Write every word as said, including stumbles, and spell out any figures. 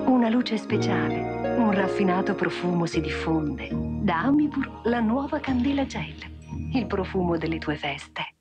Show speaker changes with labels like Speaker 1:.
Speaker 1: Una luce speciale, un raffinato profumo si diffonde. Da Amibur la nuova candela gel, il profumo delle tue feste.